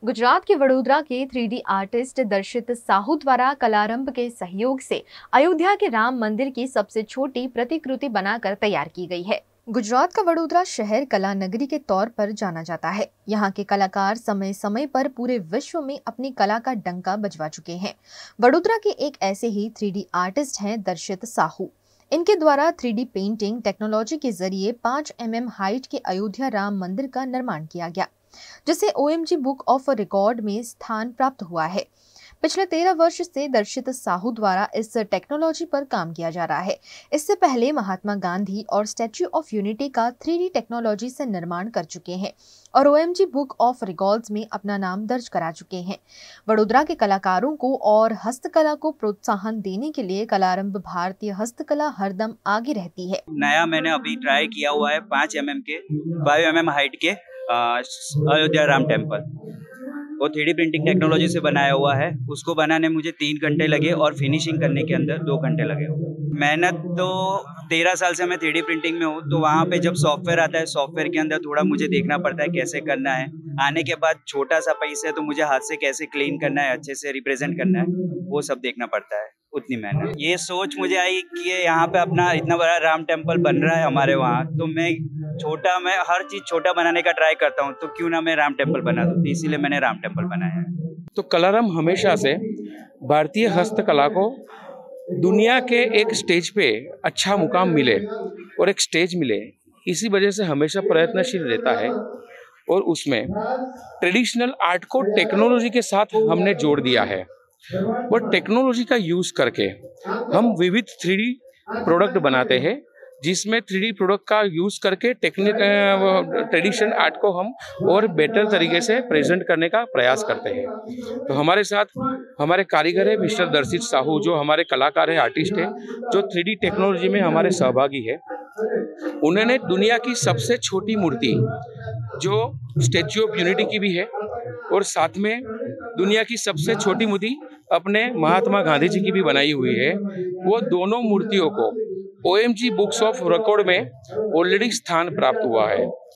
गुजरात के वडोदरा के 3D artist दर्शित साहू द्वारा कलारंभ के सहयोग से अयोध्या के राम मंदिर की सबसे छोटी प्रतिकृति बनाकर तैयार की गई है। गुजरात का वडोदरा शहर कला नगरी के तौर पर जाना जाता है। यहाँ के कलाकार समय समय पर पूरे विश्व में अपनी कला का डंका बजवा चुके हैं। वडोदरा के एक ऐसे ही 3D आर्टिस्ट हैं दर्शित साहू। इनके द्वारा 3D पेंटिंग टेक्नोलॉजी के जरिए 5 mm हाइट के अयोध्या राम मंदिर का निर्माण किया गया, जिसे OMG बुक ऑफ रिकॉर्ड में स्थान प्राप्त हुआ है। पिछले 13 वर्ष से दर्शित साहू द्वारा इस टेक्नोलॉजी पर काम किया जा रहा है। इससे पहले महात्मा गांधी और स्टैच्यू ऑफ यूनिटी का 3D टेक्नोलॉजी से निर्माण कर चुके हैं और OMG बुक ऑफ रिकॉर्ड्स में अपना नाम दर्ज करा चुके हैं। वडोदरा के कलाकारों को और हस्तकला को प्रोत्साहन देने के लिए कलारंभ भारतीय हस्तकला हरदम आगे रहती है। नया मैंने अभी ट्राई किया हुआ है 5 mm हाइट के अयोध्या राम टेम्पल। वो 3D प्रिंटिंग टेक्नोलॉजी से बनाया हुआ है। उसको बनाने मुझे 3 घंटे लगे और फिनिशिंग करने के अंदर 2 घंटे लगे। मेहनत तो 13 साल से मैं 3D प्रिंटिंग में हूँ, तो वहाँ पे जब सॉफ्टवेयर आता है, सॉफ्टवेयर के अंदर थोड़ा मुझे देखना पड़ता है कैसे करना है। आने के बाद छोटा सा पैसा है तो मुझे हाथ से कैसे क्लीन करना है, अच्छे से रिप्रेजेंट करना है, वो सब देखना पड़ता है। उतनी मेहनत। ये सोच मुझे आई कि यहाँ पे अपना इतना बड़ा राम टेम्पल बन रहा है हमारे वहाँ, तो मैं हर चीज छोटा बनाने का ट्राई करता हूँ, तो क्यों ना मैं राम टेम्पल बना दूँ, इसीलिए मैंने राम टेम्पल बनाया है। तो कलारंभ हमेशा से भारतीय हस्तकला को दुनिया के एक स्टेज पे अच्छा मुकाम मिले और एक स्टेज मिले, इसी वजह से हमेशा प्रयत्नशील रहता है। और उसमें ट्रेडिशनल आर्ट को टेक्नोलॉजी के साथ हमने जोड़ दिया है और टेक्नोलॉजी का यूज करके हम विविध 3D प्रोडक्ट बनाते हैं, जिसमें 3D प्रोडक्ट का यूज करके ट्रेडिशनल आर्ट को हम और बेटर तरीके से प्रेजेंट करने का प्रयास करते हैं। तो हमारे साथ हमारे कारीगर है मिस्टर दर्शित साहू, जो हमारे कलाकार है, आर्टिस्ट है, जो 3D टेक्नोलॉजी में हमारे सहभागी है। उन्होंने दुनिया की सबसे छोटी मूर्ति, जो स्टैच्यू ऑफ यूनिटी की भी है, और साथ में दुनिया की सबसे छोटी मूर्ति अपने महात्मा गांधी जी की भी बनाई हुई है। वो दोनों मूर्तियों को OMG बुक्स ऑफ रिकॉर्ड में ऑलरेडी स्थान प्राप्त हुआ है।